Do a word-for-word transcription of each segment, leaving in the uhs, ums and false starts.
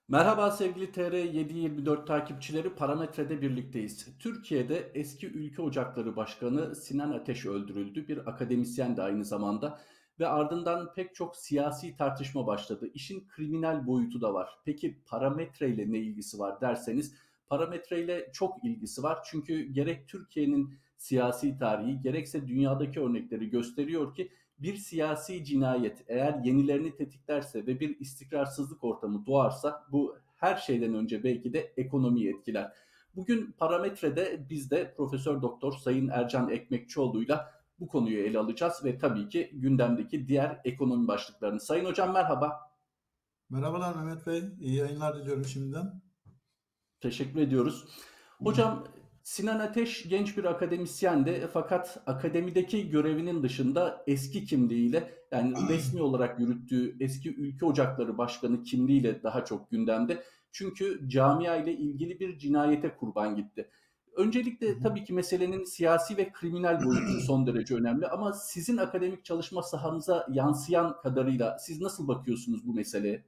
Merhaba sevgili T R yedi yirmi dört takipçileri, Parametre'de birlikteyiz. Türkiye'de eski Ülke Ocakları Başkanı Sinan Ateş öldürüldü. Bir akademisyen de aynı zamanda ve ardından pek çok siyasi tartışma başladı. İşin kriminal boyutu da var. Peki Parametre ile ne ilgisi var derseniz, Parametre ile çok ilgisi var. Çünkü gerek Türkiye'nin siyasi tarihi gerekse dünyadaki örnekleri gösteriyor ki bir siyasi cinayet eğer yenilerini tetiklerse ve bir istikrarsızlık ortamı doğarsa bu her şeyden önce belki de ekonomiyi etkiler. Bugün Parametre'de biz de Profesör Doktor Sayın Ercan Ekmekçioğlu'yla bu konuyu ele alacağız ve tabii ki gündemdeki diğer ekonomi başlıklarını. Sayın Hocam merhaba. Merhabalar Mehmet Bey, iyi yayınlar diliyorum şimdiden. Teşekkür ediyoruz. Hocam Sinan Ateş genç bir akademisyendi fakat akademideki görevinin dışında eski kimliğiyle yani resmi olarak yürüttüğü eski Ülke Ocakları Başkanı kimliğiyle daha çok gündemde. Çünkü camia ile ilgili bir cinayete kurban gitti. Öncelikle tabii ki meselenin siyasi ve kriminal boyutu son derece önemli ama sizin akademik çalışma sahanıza yansıyan kadarıyla siz nasıl bakıyorsunuz bu meseleye?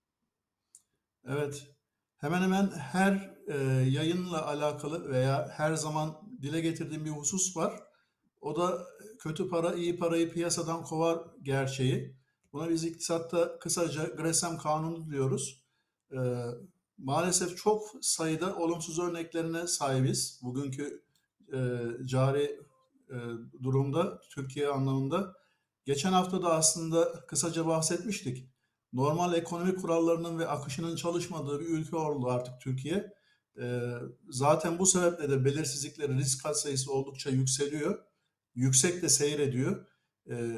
Evet, hemen hemen her e, yayınla alakalı veya her zaman dile getirdiğim bir husus var. O da kötü para iyi parayı piyasadan kovar gerçeği. Buna biz iktisatta kısaca Gresham Kanunu diyoruz. E, Maalesef çok sayıda olumsuz örneklerine sahibiz. Bugünkü e, cari e, durumda, Türkiye anlamında. Geçen hafta da aslında kısaca bahsetmiştik. Normal ekonomi kurallarının ve akışının çalışmadığı bir ülke oldu artık Türkiye. Ee, zaten bu sebeple de belirsizlikleri, risk katsayısı oldukça yükseliyor. Yüksek de seyrediyor. Ee,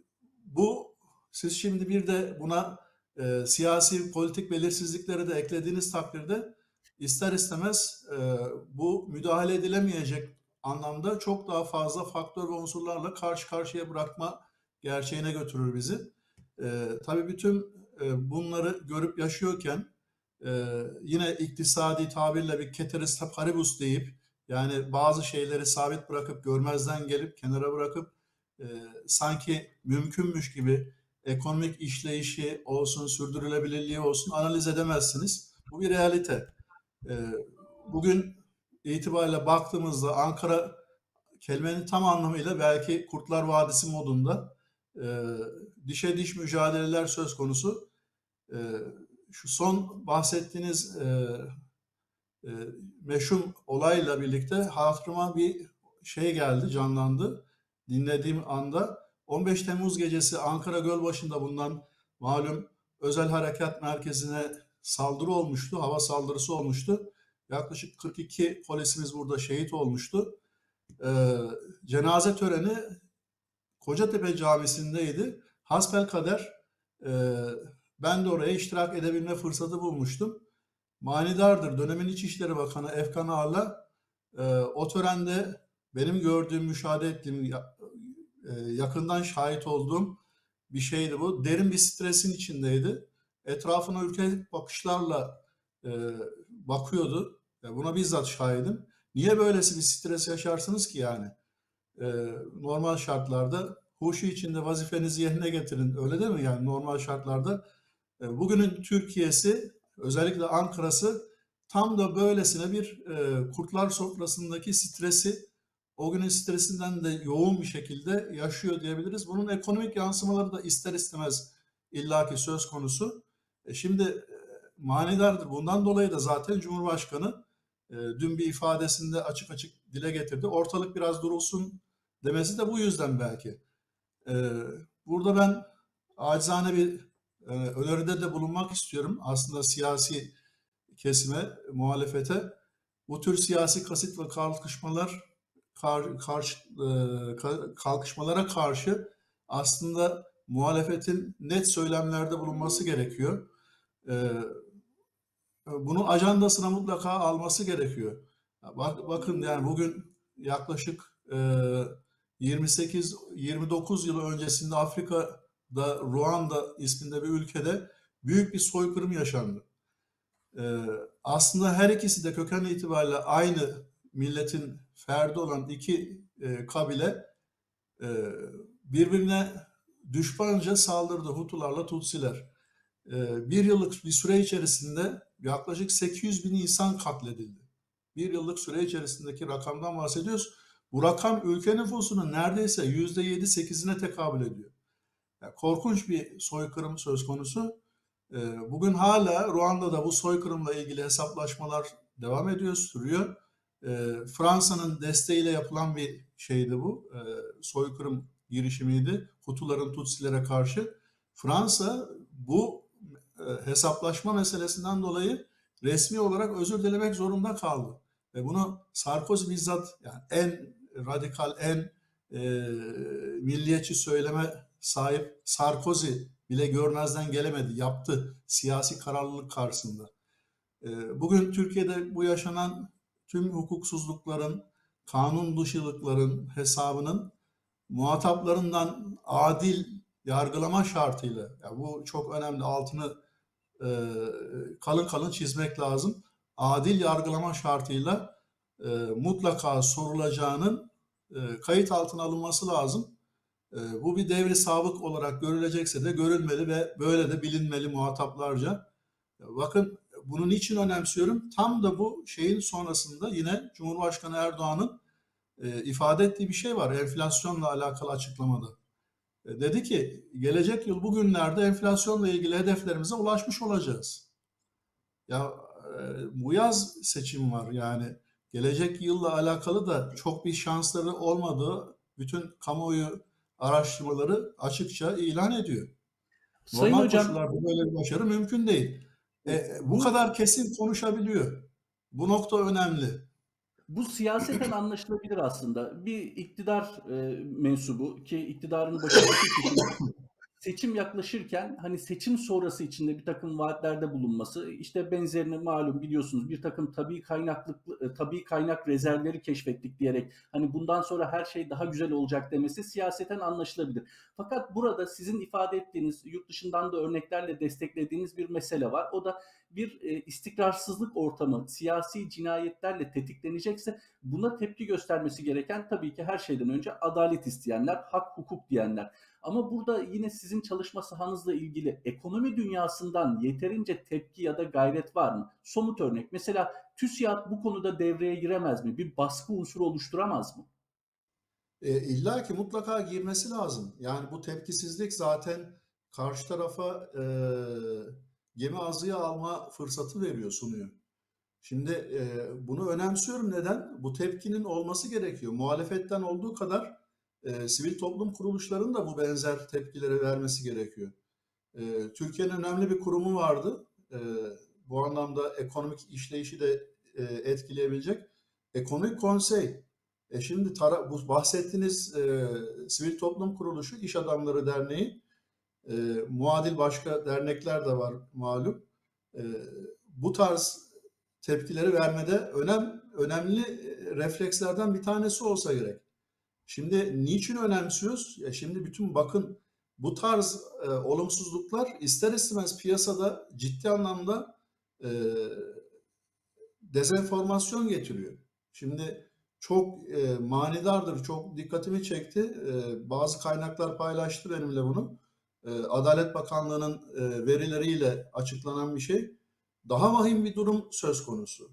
bu siz şimdi bir de buna e, siyasi politik belirsizlikleri de eklediğiniz takdirde ister istemez e, bu müdahale edilemeyecek anlamda çok daha fazla faktör ve unsurlarla karşı karşıya bırakma gerçeğine götürür bizi. E, tabii bütün e, bunları görüp yaşıyorken e, yine iktisadi tabirle bir ceteris paribus deyip yani bazı şeyleri sabit bırakıp görmezden gelip kenara bırakıp e, sanki mümkünmüş gibi ekonomik işleyişi olsun, sürdürülebilirliği olsun analiz edemezsiniz. Bu bir realite. E, Bugün itibariyle baktığımızda Ankara kelimenin tam anlamıyla belki Kurtlar Vadisi modunda e, dişe diş mücadeleler söz konusu. E, Şu son bahsettiğiniz e, e, meşhur olayla birlikte hatırıma bir şey geldi, canlandı. Dinlediğim anda on beş Temmuz gecesi Ankara Gölbaşı'nda bulunan malum özel harekat merkezine saldırı olmuştu, hava saldırısı olmuştu. Yaklaşık kırk iki polisimiz burada şehit olmuştu. Ee, Cenaze töreni Kocatepe Camisi'ndeydi. Hasbelkader e, ben de oraya iştirak edebilme fırsatı bulmuştum. Manidardır. Dönemin İçişleri Bakanı Efkan Ağar'la e, o törende benim gördüğüm, müşahede ettiğim, e, yakından şahit olduğum bir şeydi bu. Derin bir stresin içindeydi. Etrafına ürkek bakışlarla e, bakıyordu. E, buna bizzat şahidim. Niye böylesi bir stres yaşarsınız ki yani? E, Normal şartlarda huşu içinde vazifenizi yerine getirin. Öyle değil mi yani normal şartlarda? E, bugünün Türkiye'si özellikle Ankara'sı tam da böylesine bir e, kurtlar sofrasındaki stresi o günün stresinden de yoğun bir şekilde yaşıyor diyebiliriz. Bunun ekonomik yansımaları da ister istemez illaki söz konusu. E, şimdi e, manidardır. Bundan dolayı da zaten Cumhurbaşkanı e, dün bir ifadesinde açık açık dile getirdi. Ortalık biraz durulsun demesi de bu yüzden belki. E, Burada ben acizane bir e, öneride de bulunmak istiyorum. Aslında siyasi kesime, muhalefete bu tür siyasi kasıt ve kalkışmalar kar, karşı, e, kalkışmalara karşı aslında muhalefetin net söylemlerde bulunması gerekiyor. E, Bunu ajandasına mutlaka alması gerekiyor. Bak, bakın yani bugün yaklaşık e, yirmi sekiz yirmi dokuz yıl öncesinde Afrika'da Ruanda isminde bir ülkede büyük bir soykırım yaşandı. Ee, Aslında her ikisi de köken itibariyle aynı milletin ferdi olan iki e, kabile e, birbirine düşmanca saldırdı Hutularla Tutsiler. E, bir yıllık bir süre içerisinde yaklaşık sekiz yüz bin insan katledildi. Bir yıllık süre içerisindeki rakamdan bahsediyoruz. Bu rakam ülke nüfusunun neredeyse yüzde yedi sekizine tekabül ediyor. Yani korkunç bir soykırım söz konusu. Ee, bugün hala Ruanda'da bu soykırımla ilgili hesaplaşmalar devam ediyor, sürüyor. Ee, Fransa'nın desteğiyle yapılan bir şeydi bu. Ee, soykırım girişimiydi. Hutuların Tutsilere karşı. Fransa bu e, hesaplaşma meselesinden dolayı resmi olarak özür dilemek zorunda kaldı. Ve bunu Sarkozy bizzat, yani en radikal, en e, milliyetçi söyleme sahip Sarkozy bile görmezden gelemedi, yaptı siyasi kararlılık karşısında. E, bugün Türkiye'de bu yaşanan tüm hukuksuzlukların, kanun dışılıkların hesabının muhataplarından adil yargılama şartıyla, ya bu çok önemli, altını e, kalın kalın çizmek lazım. Adil yargılama şartıyla e, mutlaka sorulacağının e, kayıt altına alınması lazım. E, bu bir devri sabık olarak görülecekse de görülmeli ve böyle de bilinmeli muhataplarca. Bakın, bunu niçin önemsiyorum? Tam da bu şeyin sonrasında yine Cumhurbaşkanı Erdoğan'ın e, ifade ettiği bir şey var enflasyonla alakalı açıklamada. E, dedi ki gelecek yıl bugünlerde enflasyonla ilgili hedeflerimize ulaşmış olacağız. Ya e, bu yaz seçim var, yani gelecek yılla alakalı da çok bir şansları olmadığı bütün kamuoyu araştırmaları açıkça ilan ediyor. Sayın Normal hocam, koşullarda böyle bir başarı mümkün değil. E, bu bu kadar kesin konuşabiliyor. Bu nokta önemli. Bu siyaseten anlaşılabilir aslında. Bir iktidar e, mensubu ki iktidarın başındaki kişinin seçim yaklaşırken hani seçim sonrası içinde bir takım vaatlerde bulunması, işte benzerini malum biliyorsunuz bir takım tabii kaynaklık tabii kaynak rezervleri keşfettik diyerek hani bundan sonra her şey daha güzel olacak demesi siyaseten anlaşılabilir. Fakat burada sizin ifade ettiğiniz yurt dışından da örneklerle desteklediğiniz bir mesele var. O da bir e, istikrarsızlık ortamı siyasi cinayetlerle tetiklenecekse buna tepki göstermesi gereken tabii ki her şeyden önce adalet isteyenler, hak hukuk diyenler. Ama burada yine sizin çalışma sahanızla ilgili ekonomi dünyasından yeterince tepki ya da gayret var mı? Somut örnek mesela TÜSİAD bu konuda devreye giremez mi? Bir baskı unsuru oluşturamaz mı? E, illa ki mutlaka girmesi lazım. Yani bu tepkisizlik zaten karşı tarafa e, gemi azıya alma fırsatı veriyor, sunuyor. Şimdi e, bunu önemsiyorum. Neden? Bu tepkinin olması gerekiyor. Muhalefetten olduğu kadar e, sivil toplum kuruluşlarının da bu benzer tepkileri vermesi gerekiyor. E, Türkiye'nin önemli bir kurumu vardı. E, bu anlamda ekonomik işleyişi de e, etkileyebilecek. Ekonomik Konsey. E şimdi tara bu bahsettiğiniz e, sivil toplum kuruluşu, İş Adamları Derneği, e, muadil başka dernekler de var malum. E, bu tarz tepkileri vermede önem önemli reflekslerden bir tanesi olsa gerek. Şimdi niçin önemsiyoruz? Ya şimdi bütün bakın bu tarz e, olumsuzluklar ister istemez piyasada ciddi anlamda e, dezenformasyon getiriyor. Şimdi çok e, manidardır, çok dikkatimi çekti. E, bazı kaynaklar paylaştı benimle bunu. E, Adalet Bakanlığı'nın e, verileriyle açıklanan bir şey. Daha vahim bir durum söz konusu.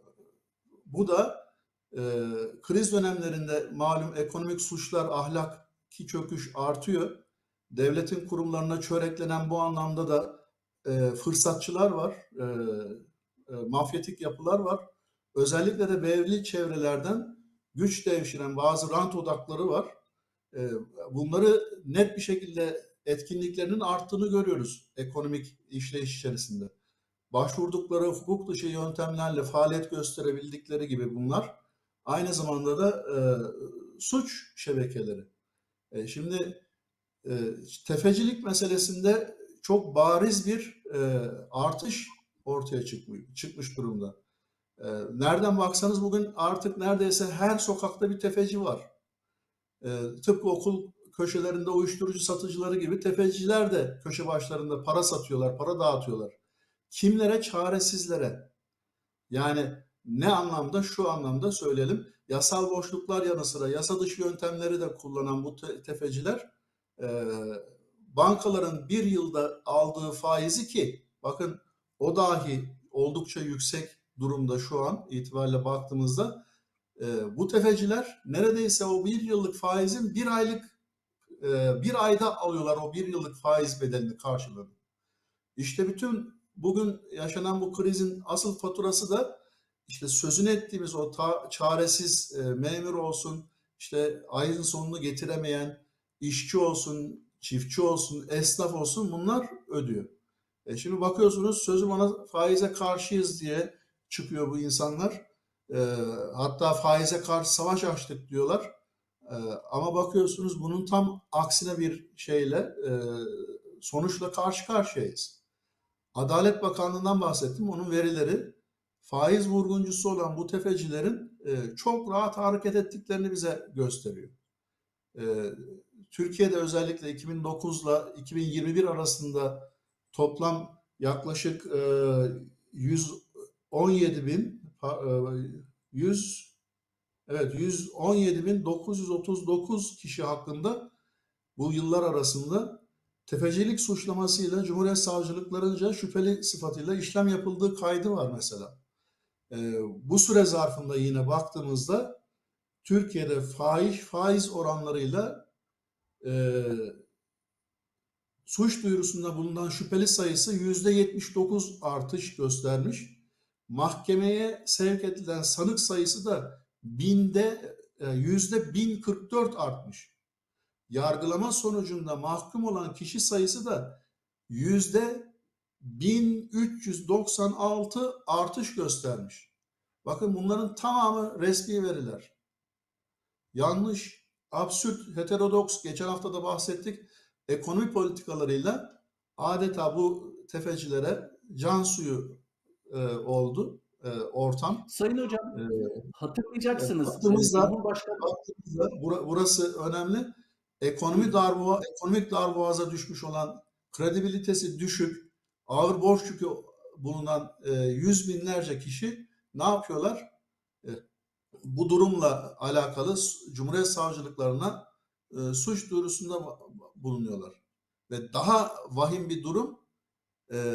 Bu da e, kriz dönemlerinde malum ekonomik suçlar, ahlaki çöküş artıyor. Devletin kurumlarına çöreklenen bu anlamda da e, fırsatçılar var, e, e, mafyatik yapılar var. Özellikle de belirli çevrelerden güç devşiren bazı rant odakları var. E, bunları net bir şekilde etkinliklerinin arttığını görüyoruz ekonomik işleyiş içerisinde. Başvurdukları hukuk dışı yöntemlerle faaliyet gösterebildikleri gibi bunlar aynı zamanda da e, suç şebekeleri. E, şimdi e, tefecilik meselesinde çok bariz bir e, artış ortaya çıkmış, çıkmış durumda. E, nereden baksanız bugün artık neredeyse her sokakta bir tefeci var. E, tıpkı okul köşelerinde uyuşturucu satıcıları gibi tefeciler de köşe başlarında para satıyorlar, para dağıtıyorlar. Kimlere? Çaresizlere. Yani ne anlamda? Şu anlamda söyleyelim. Yasal boşluklar yanı sıra yasa dışı yöntemleri de kullanan bu te- tefeciler e, bankaların bir yılda aldığı faizi, ki bakın o dahi oldukça yüksek durumda şu an itibariyle baktığımızda. E, bu tefeciler neredeyse o bir yıllık faizin bir aylık e, bir ayda alıyorlar o bir yıllık faiz bedelini karşılığını. İşte bütün bugün yaşanan bu krizin asıl faturası da işte sözünü ettiğimiz o ta, çaresiz e, memur olsun, işte ayın sonunu getiremeyen işçi olsun, çiftçi olsun, esnaf olsun, bunlar ödüyor. E şimdi bakıyorsunuz sözüm ona faize karşıyız diye çıkıyor bu insanlar. E, hatta faize karşı savaş açtık diyorlar. E, ama bakıyorsunuz bunun tam aksine bir şeyle e, sonuçla karşı karşıyayız. Adalet Bakanlığı'ndan bahsettim. Onun verileri faiz vurguncusu olan bu tefecilerin e, çok rahat hareket ettiklerini bize gösteriyor. E, Türkiye'de özellikle iki bin dokuzla iki bin yirmi bir arasında toplam yaklaşık e, yüz on yedi bin yüz evet yüz on yedi bin dokuz yüz otuz dokuz kişi hakkında bu yıllar arasında tefecilik suçlamasıyla Cumhuriyet Savcılıklarınca şüpheli sıfatıyla işlem yapıldığı kaydı var mesela. Ee, bu süre zarfında yine baktığımızda Türkiye'de faiz faiz oranlarıyla e, suç duyurusunda bulunan şüpheli sayısı yüzde yetmiş dokuz artış göstermiş. Mahkemeye sevk edilen sanık sayısı da binde yüzde bin kırk dört artmış. Yargılama sonucunda mahkum olan kişi sayısı da yüzde bin üç yüz doksan altı artış göstermiş. Bakın bunların tamamı resmi veriler. Yanlış, absürt, heterodoks, geçen hafta da bahsettik, ekonomi politikalarıyla adeta bu tefecilere can suyu e, oldu e, ortam. Sayın Hocam, E, hatırlayacaksınız baktığımızda, Cumhurbaşkanı baktığımızda burası önemli. Ekonomi darboğa, ekonomik darboğaza düşmüş olan, kredibilitesi düşük, ağır borç yükü bulunan e, yüz binlerce kişi ne yapıyorlar? E, bu durumla alakalı Cumhuriyet Savcılıklarına e, suç duyurusunda bulunuyorlar. Ve daha vahim bir durum, e,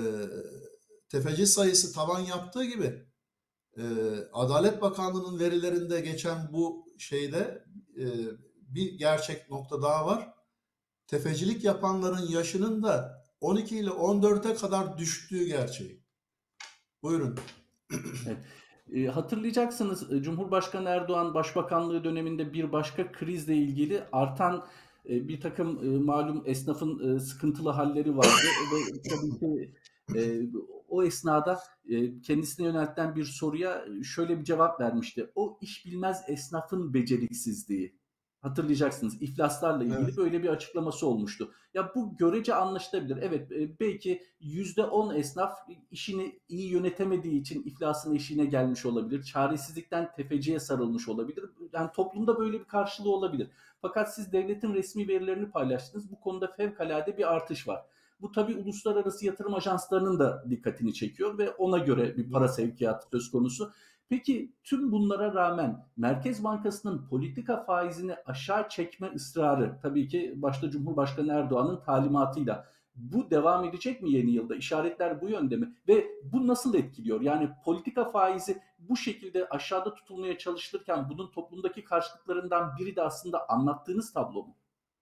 tefeci sayısı tavan yaptığı gibi e, Adalet Bakanlığı'nın verilerinde geçen bu şeyde e, bir gerçek nokta daha var. Tefecilik yapanların yaşının da on iki ile on dörde kadar düştüğü gerçeği. Buyurun. Evet. E, hatırlayacaksınız e, Cumhurbaşkanı Erdoğan Başbakanlığı döneminde bir başka krizle ilgili artan e, bir takım e, malum esnafın e, sıkıntılı halleri vardı ve tabii ki e, o esnada e, kendisine yöneltilen bir soruya şöyle bir cevap vermişti. O iş bilmez esnafın beceriksizliği. Hatırlayacaksınız, iflaslarla ilgili Evet. böyle bir açıklaması olmuştu. Ya bu görece anlaşılabilir. Evet, e, belki yüzde on esnaf işini iyi yönetemediği için iflasın eşiğine gelmiş olabilir. Çaresizlikten tefeciye sarılmış olabilir. Yani toplumda böyle bir karşılığı olabilir. Fakat siz devletin resmi verilerini paylaştınız. Bu konuda fevkalade bir artış var. Bu tabii uluslararası yatırım ajanslarının da dikkatini çekiyor ve ona göre bir para sevkiyatı söz konusu. Peki tüm bunlara rağmen Merkez Bankası'nın politika faizini aşağı çekme ısrarı, tabii ki başta Cumhurbaşkanı Erdoğan'ın talimatıyla, bu devam edecek mi yeni yılda? İşaretler bu yönde mi? Ve bu nasıl etkiliyor? Yani politika faizi bu şekilde aşağıda tutulmaya çalışılırken bunun toplumdaki karşılıklarından biri de aslında anlattığınız tablo mu?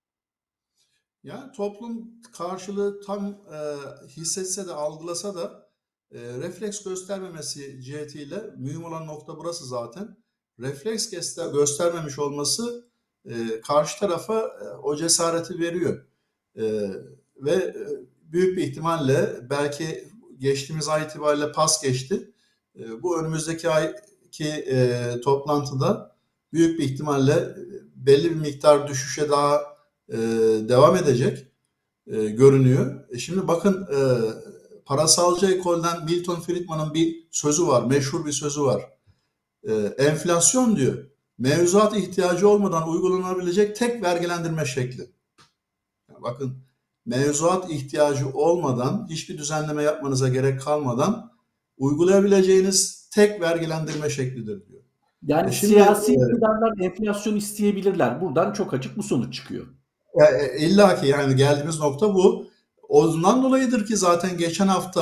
Yani toplum karşılığı tam e, hissetse de algılasa da e, refleks göstermemesi cihetiyle mühim olan nokta burası zaten. Refleks göster göstermemiş olması e, karşı tarafa e, o cesareti veriyor. E, ve e, büyük bir ihtimalle belki geçtiğimiz ay itibariyle pas geçti. E, bu önümüzdeki ayki e, toplantıda büyük bir ihtimalle belli bir miktar düşüşe daha e, devam edecek e, görünüyor. E şimdi bakın e, parasalcı ekolden Milton Friedman'ın bir sözü var, meşhur bir sözü var. E, enflasyon diyor, mevzuat ihtiyacı olmadan uygulanabilecek tek vergilendirme şekli. Yani bakın, mevzuat ihtiyacı olmadan, hiçbir düzenleme yapmanıza gerek kalmadan uygulayabileceğiniz tek vergilendirme şeklidir diyor. Yani E şimdi siyasi e, iktidarlar enflasyon isteyebilirler. Buradan çok açık bu sonuç çıkıyor. E, illa ki yani geldiğimiz nokta bu. Ondan dolayıdır ki zaten geçen hafta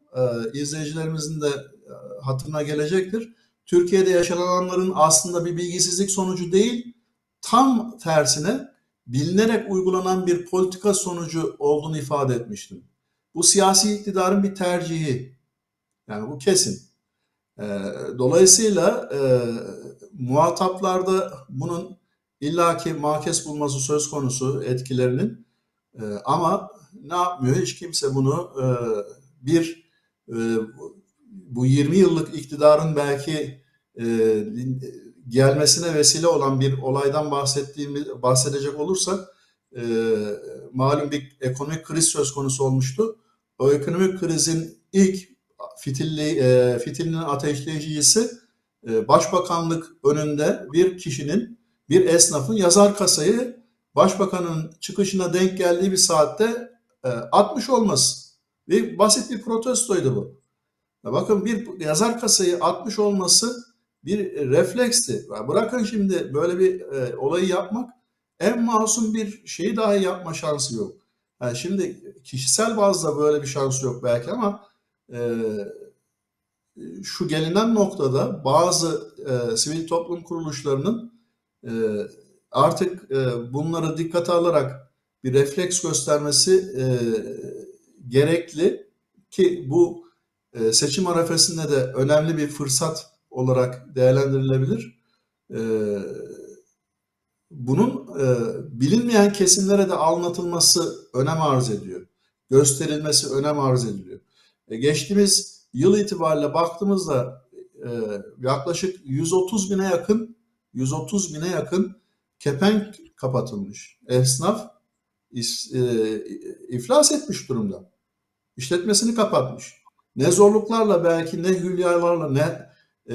e, izleyicilerimizin de e, hatırına gelecektir. Türkiye'de yaşananların aslında bir bilgisizlik sonucu değil, tam tersine bilinerek uygulanan bir politika sonucu olduğunu ifade etmiştim. Bu siyasi iktidarın bir tercihi. Yani bu kesin. E, dolayısıyla e, muhataplarda bunun illaki makes bulması söz konusu etkilerinin. E, ama ne yapmıyor? Hiç kimse bunu e, bir e, bu yirmi yıllık iktidarın belki e, gelmesine vesile olan bir olaydan bahsettiğimiz bahsedecek olursak e, malum bir ekonomik kriz söz konusu olmuştu. O ekonomik krizin ilk fitilli, e, fitilinin ateşleyicisi e, başbakanlık önünde bir kişinin, bir esnafın yazar kasayı başbakanın çıkışına denk geldiği bir saatte e, atmış olması. Ve basit bir protestoydu bu. Bakın bir yazar kasayı atmış olması bir refleksti. Bırakın şimdi böyle bir e, olayı yapmak, en masum bir şeyi dahi yapma şansı yok. Yani şimdi kişisel bazda böyle bir şansı yok belki ama e, şu gelinen noktada bazı e, sivil toplum kuruluşlarının e, artık e, bunları dikkate alarak bir refleks göstermesi e, gerekli ki bu e, seçim arifesinde de önemli bir fırsat olarak değerlendirilebilir. E, bunun e, bilinmeyen kesimlere de anlatılması önem arz ediyor. Gösterilmesi önem arz ediliyor. E, geçtiğimiz yıl itibariyle baktığımızda e, yaklaşık yüz otuz bine yakın yüz otuz bine yakın kepenk kapatılmış. Esnaf is, e, iflas etmiş durumda. İşletmesini kapatmış. Ne zorluklarla belki ne hülyalarla ne e,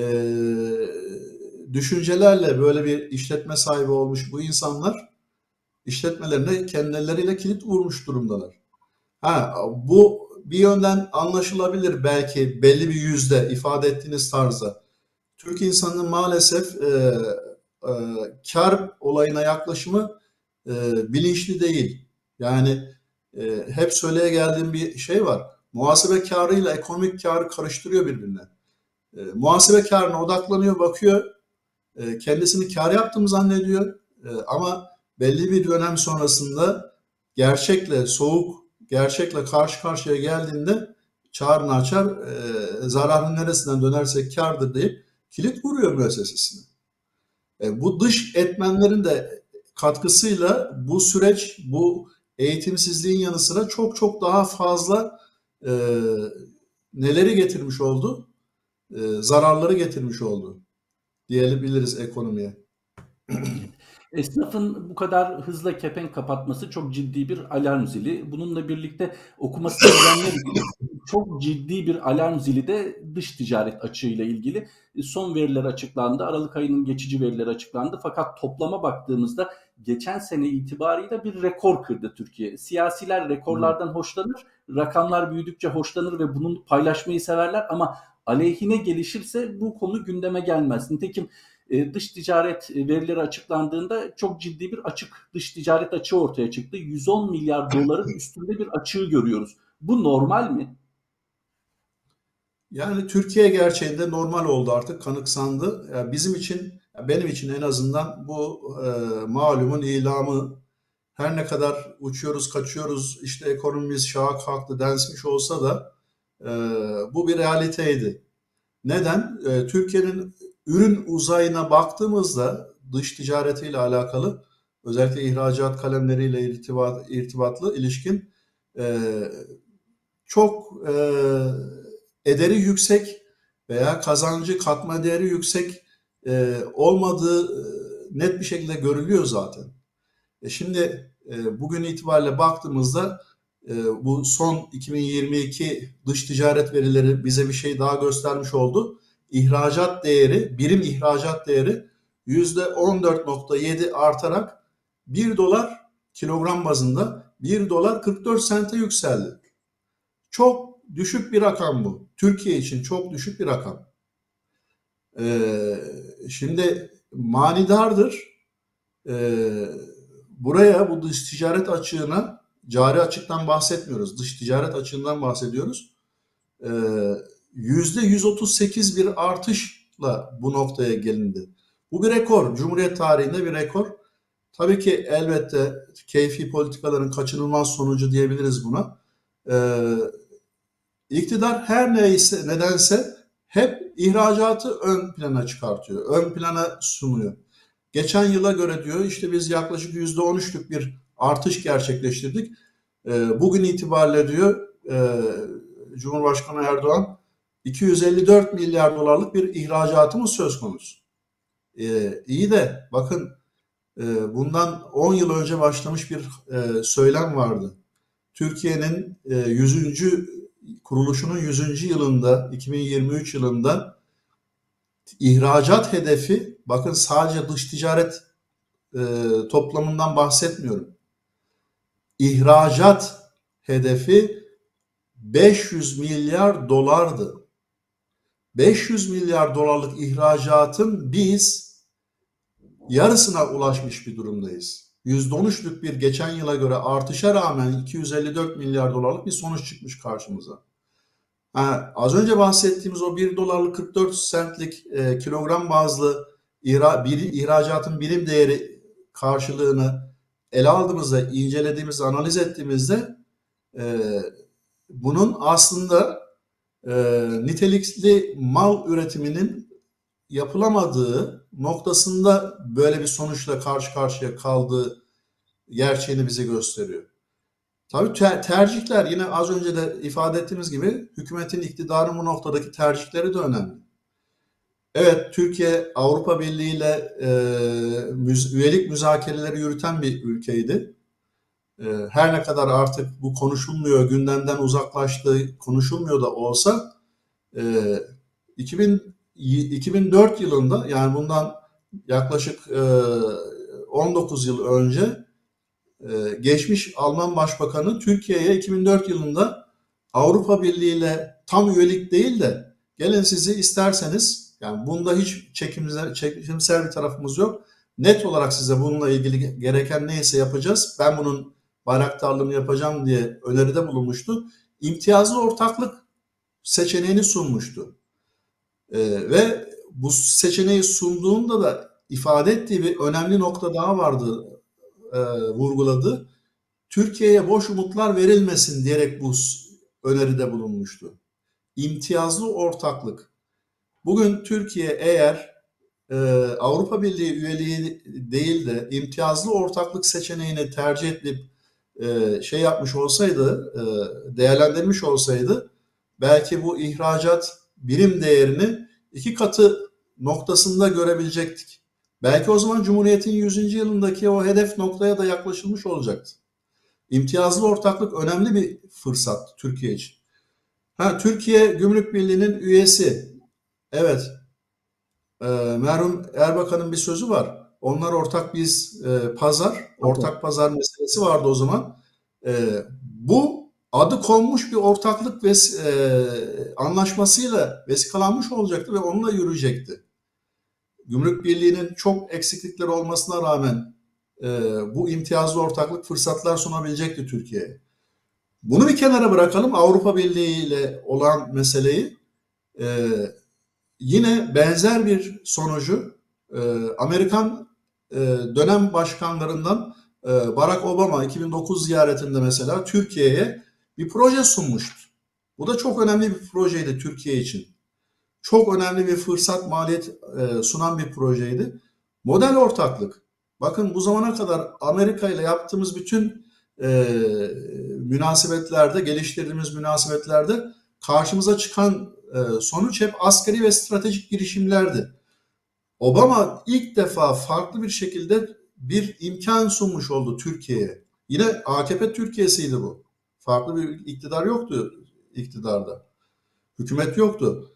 düşüncelerle böyle bir işletme sahibi olmuş bu insanlar işletmelerine kendileriyle kilit vurmuş durumdalar. Ha, bu bir yönden anlaşılabilir belki belli bir yüzde ifade ettiğiniz tarzda. Türk insanının maalesef e, e, kar olayına yaklaşımı e, bilinçli değil. Yani e, hep söyleye geldiğim bir şey var. Muhasebe karıyla ekonomik karı karıştırıyor birbirine. E, muhasebe karına odaklanıyor, bakıyor, e, kendisini kar yaptığını zannediyor. E, ama belli bir dönem sonrasında gerçekle soğuk, gerçekle karşı karşıya geldiğinde çağrını açar, e, zararın neresinden dönersek kardır deyip kilit vuruyor müessesesine. E, bu dış etmenlerin de katkısıyla bu süreç, bu eğitimsizliğin yanı sıra çok çok daha fazla e, neleri getirmiş oldu? E, zararları getirmiş oldu diyebiliriz ekonomiye. Evet. Esnafın bu kadar hızla kepenk kapatması çok ciddi bir alarm zili. Bununla birlikte okumasını bilenler için çok ciddi bir alarm zili de dış ticaret açığıyla ilgili. E, Son veriler açıklandı. Aralık ayının geçici verileri açıklandı. Fakat toplama baktığımızda geçen sene itibariyle bir rekor kırdı Türkiye. Siyasiler rekorlardan hoşlanır, rakamlar büyüdükçe hoşlanır ve bunu paylaşmayı severler ama aleyhine gelişirse bu konu gündeme gelmez. Nitekim e, dış ticaret verileri açıklandığında çok ciddi bir açık, dış ticaret açığı ortaya çıktı. yüz on milyar doların üstünde bir açığı görüyoruz. Bu normal mi? Yani Türkiye gerçeğinde normal oldu artık, kanıksandı. Yani bizim için, benim için en azından bu e, malumun ilamı, her ne kadar uçuyoruz, kaçıyoruz, işte ekonomimiz şaha kalktı denmiş olsa da e, bu bir realiteydi. Neden? E, Türkiye'nin ürün uzayına baktığımızda dış ticaretiyle alakalı özellikle ihracat kalemleriyle irtibat, irtibatlı ilişkin e, çok e, ederi yüksek veya kazancı katma değeri yüksek e, olmadığı e, net bir şekilde görülüyor zaten. E şimdi e, bugün itibariyle baktığımızda e, bu son iki bin yirmi iki dış ticaret verileri bize bir şey daha göstermiş oldu. İhracat değeri, birim ihracat değeri yüzde on dört nokta yedi artarak bir dolar kilogram bazında bir dolar kırk dört sente yükseldi. Çok düşük bir rakam bu. Türkiye için çok düşük bir rakam. Ee, şimdi manidardır. Ee, buraya bu dış ticaret açığına, cari açıktan bahsetmiyoruz. Dış ticaret açığından bahsediyoruz. e, yüzde yüz otuz sekiz bir artışla bu noktaya gelindi. Bu bir rekor. Cumhuriyet tarihinde bir rekor. Tabii ki elbette keyfi politikaların kaçınılmaz sonucu diyebiliriz buna. Ee, iktidar her neyse nedense hep ihracatı ön plana çıkartıyor, ön plana sunuyor. Geçen yıla göre diyor işte biz yaklaşık yüzde on üçlük bir artış gerçekleştirdik. Ee, bugün itibariyle diyor e, Cumhurbaşkanı Erdoğan iki yüz elli dört milyar dolarlık bir ihracatımız söz konusu. Ee, iyi de bakın e, bundan on yıl önce başlamış bir e, söylem vardı. Türkiye'nin e, yüzüncü kuruluşunun yüzüncü yılında iki bin yirmi üç yılında ihracat hedefi, bakın sadece dış ticaret e, toplamından bahsetmiyorum. İhracat hedefi beş yüz milyar dolardı. beş yüz milyar dolarlık ihracatın biz yarısına ulaşmış bir durumdayız. yüzde on üçlük bir geçen yıla göre artışa rağmen iki yüz elli dört milyar dolarlık bir sonuç çıkmış karşımıza. Ha, az önce bahsettiğimiz o bir dolarlık kırk dört sentlik e, kilogram bazlı ihra, bir, ihracatın birim değeri karşılığını ele aldığımızda, incelediğimizde, analiz ettiğimizde e, bunun aslında e, nitelikli mal üretiminin yapılamadığı noktasında böyle bir sonuçla karşı karşıya kaldığı gerçeğini bize gösteriyor. Tabii ter- tercihler yine az önce de ifade ettiğimiz gibi hükümetin iktidarın bu noktadaki tercihleri de önemli. Evet, Türkiye Avrupa Birliği ile e, müz- üyelik müzakereleri yürüten bir ülkeydi. E, her ne kadar artık bu konuşulmuyor, gündemden uzaklaştı, konuşulmuyor da olsa e, iki bin, iki bin dört yılında, yani bundan yaklaşık e, on dokuz yıl önce e, geçmiş Alman Başbakanı Türkiye'ye iki bin dört yılında Avrupa Birliği ile tam üyelik değil de gelin sizi isterseniz, yani bunda hiç çekimsel, çekimsel bir tarafımız yok. Net olarak size bununla ilgili gereken neyse yapacağız. Ben bunun bayraktarlığını yapacağım diye öneride bulunmuştu. İmtiyazlı ortaklık seçeneğini sunmuştu. Ee, ve bu seçeneği sunduğunda da ifade ettiği bir önemli nokta daha vardı, e, vurguladı. Türkiye'ye boş umutlar verilmesin diyerek bu öneride bulunmuştu. İmtiyazlı ortaklık. Bugün Türkiye eğer e, Avrupa Birliği üyeliği değil de imtiyazlı ortaklık seçeneğini tercih edip e, şey yapmış olsaydı, e, değerlendirmiş olsaydı, belki bu ihracat birim değerini iki katı noktasında görebilecektik. Belki o zaman Cumhuriyet'in yüzüncü yılındaki o hedef noktaya da yaklaşılmış olacaktı. İmtiyazlı ortaklık önemli bir fırsat Türkiye için. Ha, Türkiye Gümrük Birliği'nin üyesi. Evet, e, merhum Erbakan'ın bir sözü var. Onlar ortak, biz e, pazar, ortak pazar meselesi vardı o zaman. E, bu adı konmuş bir ortaklık ve e, anlaşmasıyla vesikalanmış olacaktı ve onunla yürüyecekti. Gümrük Birliği'nin çok eksiklikleri olmasına rağmen e, bu imtiyazlı ortaklık fırsatlar sunabilecekti Türkiye'ye. Bunu bir kenara bırakalım, Avrupa Birliği ile olan meseleyi. E, yine benzer bir sonucu e, Amerikan e, dönem başkanlarından e, Barack Obama iki bin dokuz ziyaretinde mesela Türkiye'ye bir proje sunmuştu. Bu da çok önemli bir projeydi Türkiye için. Çok önemli bir fırsat, maliyet e, sunan bir projeydi. Model ortaklık. Bakın bu zamana kadar Amerika ile yaptığımız bütün e, münasebetlerde, geliştirdiğimiz münasebetlerde karşımıza çıkan e, sonuç hep askeri ve stratejik girişimlerdi. Obama ilk defa farklı bir şekilde bir imkan sunmuş oldu Türkiye'ye. Yine A K P Türkiye'siydi bu. Farklı bir iktidar yoktu iktidarda. Hükümet yoktu.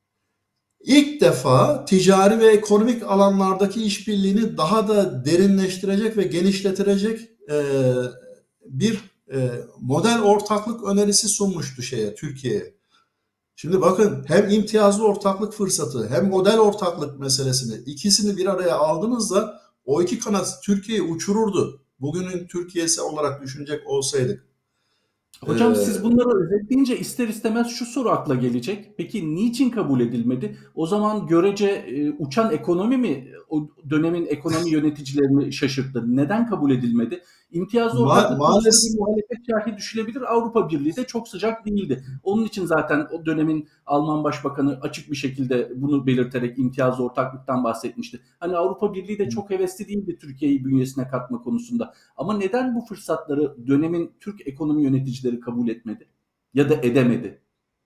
İlk defa ticari ve ekonomik alanlardaki işbirliğini daha da derinleştirecek ve genişletecek e, bir e, model ortaklık önerisi sunmuştu şeye, Türkiye'ye. Şimdi bakın, hem imtiyazlı ortaklık fırsatı hem model ortaklık meselesini, ikisini bir araya aldığınızda o iki kanat Türkiye'yi uçururdu. Bugünün Türkiye'si olarak düşünecek olsaydık. Hocam siz Ee, bunları özetleyince ister istemez şu soru akla gelecek. Peki niçin kabul edilmedi? O zaman görece e, uçan ekonomi mi o dönemin ekonomi yöneticilerini şaşırttı? Neden kabul edilmedi? İmtiyazlı ma ortaklık konusunda bir maalesef muhalefet şerhi düşülebilir. Avrupa Birliği de çok sıcak değildi. Onun için zaten o dönemin Alman Başbakanı açık bir şekilde bunu belirterek imtiyazlı ortaklıktan bahsetmişti. Hani Avrupa Birliği de çok hevesli değildi Türkiye'yi bünyesine katma konusunda. Ama neden bu fırsatları dönemin Türk ekonomi yöneticileri kabul etmedi ya da edemedi?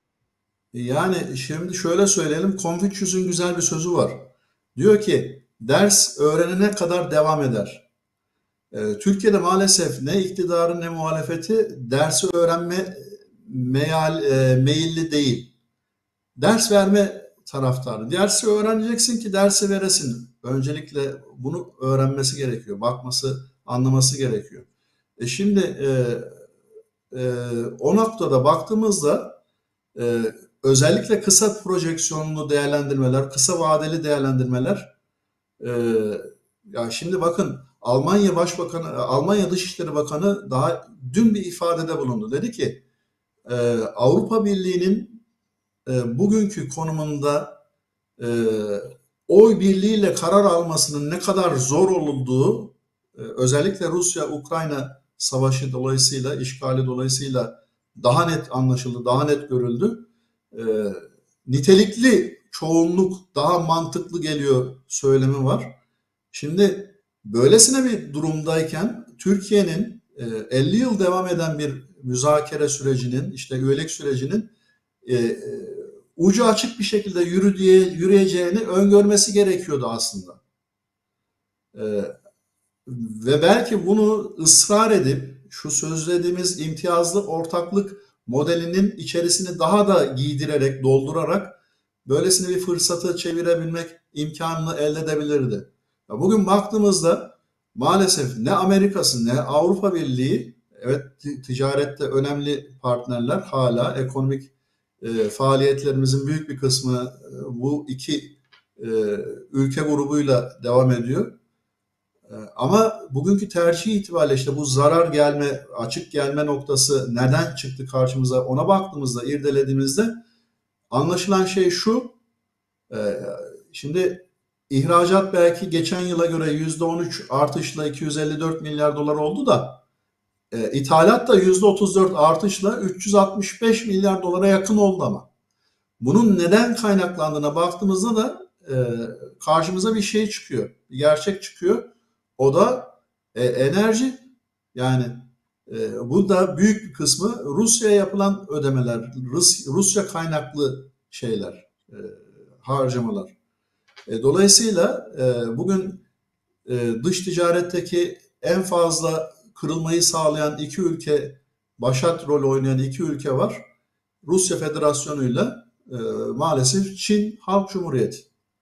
yani şimdi şöyle söyleyelim. Confucius'un güzel bir sözü var. Diyor ki ders öğrenene kadar devam eder. Ee, Türkiye'de maalesef ne iktidarın ne muhalefeti dersi öğrenme meyal, e, meyilli değil. Ders verme taraftarı. Dersi öğreneceksin ki dersi veresin. Öncelikle bunu öğrenmesi gerekiyor. Bakması, anlaması gerekiyor. E şimdi e, e, o noktada baktığımızda e, özellikle kısa projeksiyonlu değerlendirmeler, kısa vadeli değerlendirmeler e, ya şimdi bakın Almanya Başbakanı, Almanya Dışişleri Bakanı daha dün bir ifadede bulundu. Dedi ki e, Avrupa Birliği'nin e, bugünkü konumunda e, oy birliğiyle karar almasının ne kadar zor olduğu e, özellikle Rusya-Ukrayna savaşı dolayısıyla, işgali dolayısıyla daha net anlaşıldı, daha net görüldü. E, Nitelikli çoğunluk daha mantıklı geliyor söylemi var. Şimdi böylesine bir durumdayken Türkiye'nin e, elli yıl devam eden bir müzakere sürecinin, işte üyelik sürecinin e, ucu açık bir şekilde yürüdüğü, yürüyeceğini öngörmesi gerekiyordu aslında. E, Ve belki bunu ısrar edip şu sözlediğimiz imtiyazlı ortaklık modelinin içerisini daha da giydirerek, doldurarak böylesine bir fırsatı çevirebilmek imkanını elde edebilirdi. Bugün baktığımızda maalesef ne Amerika'sı ne Avrupa Birliği, evet ticarette önemli partnerler, hala ekonomik e, faaliyetlerimizin büyük bir kısmı e, bu iki e, ülke grubuyla devam ediyor. E, ama bugünkü tercih itibariyle işte bu zarar gelme, açık gelme noktası neden çıktı karşımıza, ona baktığımızda, irdelediğimizde anlaşılan şey şu: e, şimdi ihracat belki geçen yıla göre yüzde on üç artışla iki yüz elli dört milyar dolar oldu da e, ithalat da yüzde otuz dört artışla üç yüz altmış beş milyar dolara yakın oldu ama. Bunun neden kaynaklandığına baktığımızda da e, karşımıza bir şey çıkıyor. Bir gerçek çıkıyor. O da e, enerji. Yani e, bu da büyük bir kısmı Rusya'ya yapılan ödemeler, Rus, Rusya kaynaklı şeyler, e, harcamalar. E, dolayısıyla e, bugün e, dış ticaretteki en fazla kırılmayı sağlayan iki ülke, başat rol oynayan iki ülke var. Rusya Federasyonu'yla e, maalesef Çin Halk Cumhuriyeti.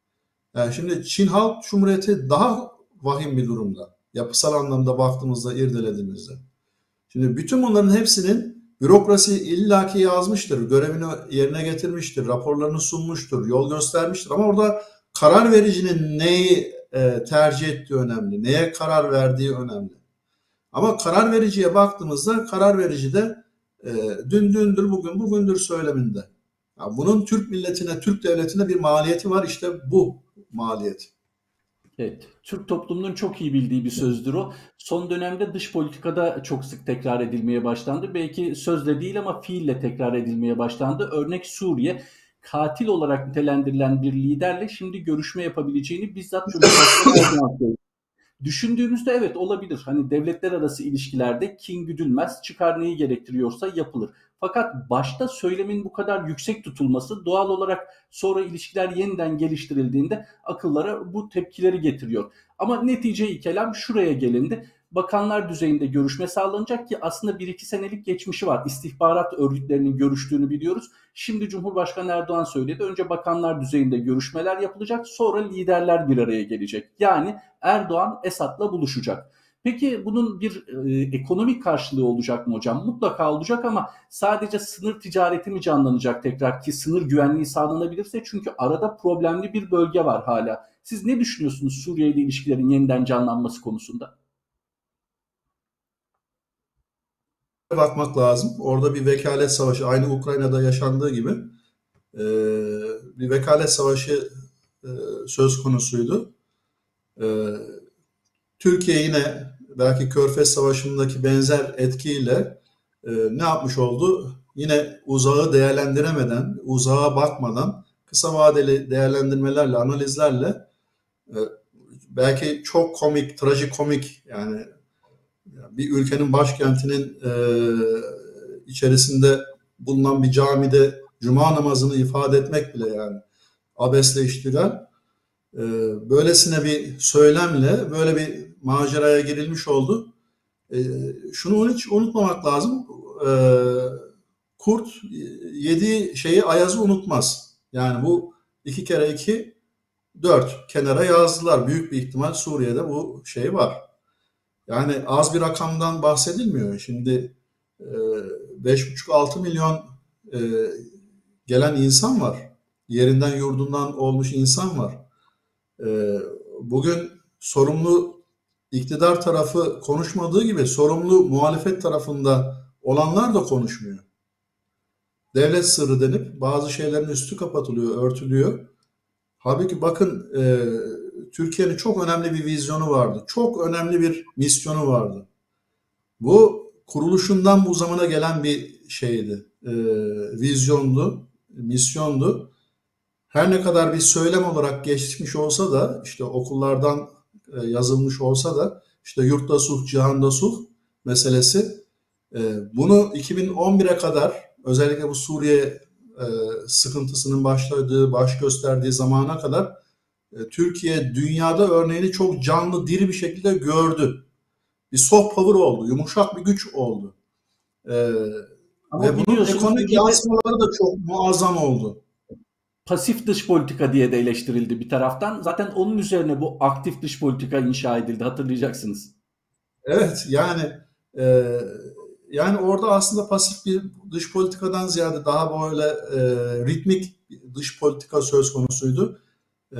Yani şimdi Çin Halk Cumhuriyeti daha vahim bir durumda. Yapısal anlamda baktığımızda, irdelediğimizde. Şimdi bütün bunların hepsinin bürokrasi illaki yazmıştır, görevini yerine getirmiştir, raporlarını sunmuştur, yol göstermiştir. Ama orada karar vericinin neyi e, tercih ettiği önemli, neye karar verdiği önemli. Ama karar vericiye baktığımızda karar verici de e, dün dündür, bugün bugündür söyleminde. Ya bunun Türk milletine, Türk devletine bir maliyeti var. İşte bu maliyet. Evet, Türk toplumunun çok iyi bildiği bir sözdür o. Son dönemde dış politikada çok sık tekrar edilmeye başlandı. Belki sözle değil ama fiille tekrar edilmeye başlandı. Örnek Suriye, katil olarak nitelendirilen bir liderle şimdi görüşme yapabileceğini bizzat Cumhurbaşkanı Erdoğan söyledi. Düşündüğümüzde evet olabilir. Hani devletler arası ilişkilerde kin güdülmez, çıkar neyi gerektiriyorsa yapılır. Fakat başta söylemin bu kadar yüksek tutulması doğal olarak sonra ilişkiler yeniden geliştirildiğinde akıllara bu tepkileri getiriyor. Ama netice-i kelam şuraya gelindi. Bakanlar düzeyinde görüşme sağlanacak ki aslında bir iki senelik geçmişi var. İstihbarat örgütlerinin görüştüğünü biliyoruz. Şimdi Cumhurbaşkanı Erdoğan söyledi. Önce bakanlar düzeyinde görüşmeler yapılacak, sonra liderler bir araya gelecek. Yani Erdoğan Esad'la buluşacak. Peki bunun bir e, ekonomik karşılığı olacak mı hocam? Mutlaka olacak ama sadece sınır ticareti mi canlanacak tekrar ki sınır güvenliği sağlanabilirse? Çünkü arada problemli bir bölge var hala. Siz ne düşünüyorsunuz Suriye ile ilişkilerin yeniden canlanması konusunda? bakmak lazım. Orada bir vekalet savaşı, aynı Ukrayna'da yaşandığı gibi e, bir vekalet savaşı e, söz konusuydu. E, Türkiye yine belki Körfez Savaşı'ndaki benzer etkiyle e, ne yapmış oldu? Yine uzağı değerlendiremeden, uzağa bakmadan kısa vadeli değerlendirmelerle, analizlerle e, belki çok komik, trajikomik yani bir ülkenin başkentinin e, içerisinde bulunan bir camide cuma namazını ifade etmek bile yani abesle iştigal. E, böylesine bir söylemle böyle bir maceraya girilmiş oldu. E, şunu hiç unutmamak lazım. E, kurt yediği şeyi ayazı unutmaz. Yani bu iki kere iki dört kenara yazdılar. Büyük bir ihtimal Suriye'de bu şey var. Yani az bir rakamdan bahsedilmiyor. Şimdi e, beş buçuk altı milyon e, gelen insan var. Yerinden yurdundan olmuş insan var. E, bugün sorumlu iktidar tarafı konuşmadığı gibi sorumlu muhalefet tarafında olanlar da konuşmuyor. Devlet sırrı denip bazı şeylerin üstü kapatılıyor, örtülüyor. Halbuki bakın e, Türkiye'nin çok önemli bir vizyonu vardı. Çok önemli bir misyonu vardı. Bu kuruluşundan bu zamana gelen bir şeydi. E, vizyondu, misyondu. Her ne kadar bir söylem olarak geçmiş olsa da işte okullardan e, yazılmış olsa da işte yurtta sulh, cihanda sulh meselesi e, bunu iki bin on bire kadar özellikle bu Suriye e, sıkıntısının başladığı, baş gösterdiği zamana kadar e, Türkiye dünyada örneğini çok canlı, diri bir şekilde gördü. Bir soft power oldu, yumuşak bir güç oldu. E, Ama ve bunun biliyorsunuz ekonomik bir de yansımaları da çok muazzam oldu. pasif dış politika diye de eleştirildi bir taraftan. Zaten onun üzerine bu aktif dış politika inşa edildi, hatırlayacaksınız. Evet yani e, yani orada aslında pasif bir dış politikadan ziyade daha böyle e, ritmik bir dış politika söz konusuydu. E,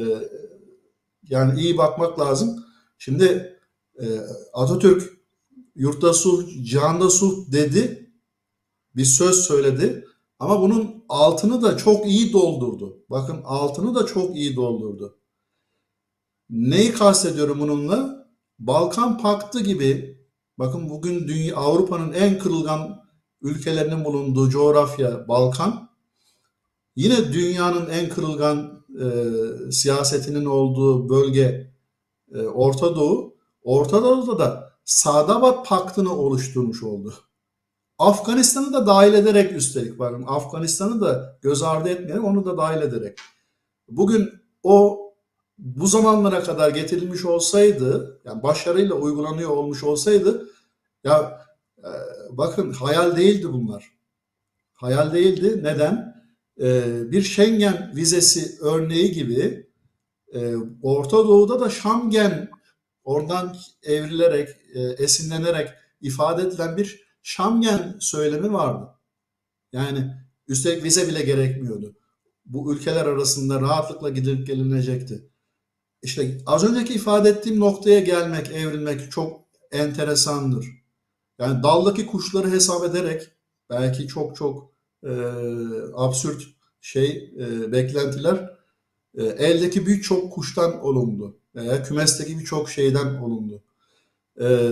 yani iyi bakmak lazım. Şimdi e, Atatürk yurtta sulh, cihanda sulh dedi, bir söz söyledi ama bunun altını da çok iyi doldurdu. Bakın altını da çok iyi doldurdu. Neyi kastediyorum bununla? Balkan Paktı gibi, bakın bugün dünya, Avrupa'nın en kırılgan ülkelerinin bulunduğu coğrafya Balkan. Yine dünyanın en kırılgan e, siyasetinin olduğu bölge e, Orta Doğu. Orta Doğu'da da Sadabat Paktı'nı oluşturmuş oldu. Afganistan'ı da dahil ederek üstelik bakın Afganistan'ı da göz ardı etmeyelim onu da dahil ederek. Bugün o bu zamanlara kadar getirilmiş olsaydı, yani başarıyla uygulanıyor olmuş olsaydı, ya e, bakın hayal değildi bunlar. Hayal değildi. Neden? E, bir Schengen vizesi örneği gibi e, Orta Doğu'da da Schengen oradan evrilerek, e, esinlenerek ifade edilen bir Schengen söylemi vardı. Yani üstelik vize bile gerekmiyordu. Bu ülkeler arasında rahatlıkla gidilip gelinecekti. İşte az önceki ifade ettiğim noktaya gelmek, evrilmek çok enteresandır. Yani daldaki kuşları hesap ederek belki çok çok e, absürt şey e, beklentiler e, eldeki birçok kuştan olundu veya kümesteki birçok şeyden olundu. E,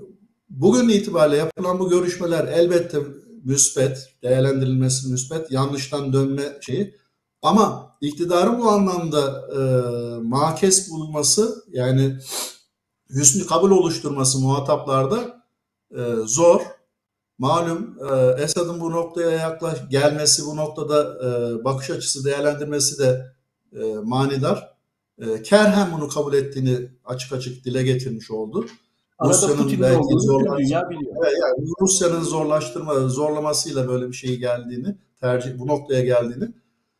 bugün itibariyle yapılan bu görüşmeler elbette müspet, değerlendirilmesi müspet, yanlıştan dönme şeyi. Ama iktidarın bu anlamda e, makes bulması yani hüsnü kabul oluşturması muhataplarda e, zor. Malum e, Esad'ın bu noktaya yaklaş gelmesi, bu noktada e, bakış açısı değerlendirmesi de e, manidar. E, Kerhen bunu kabul ettiğini açık açık dile getirmiş oldu. Arada Rusya'nın Putin'in belki olduğunu tüm zorlaş dünya biliyor. evet, yani Rusya'nın zorlaştırma zorlamasıyla böyle bir şey geldiğini, tercih bu noktaya geldiğini.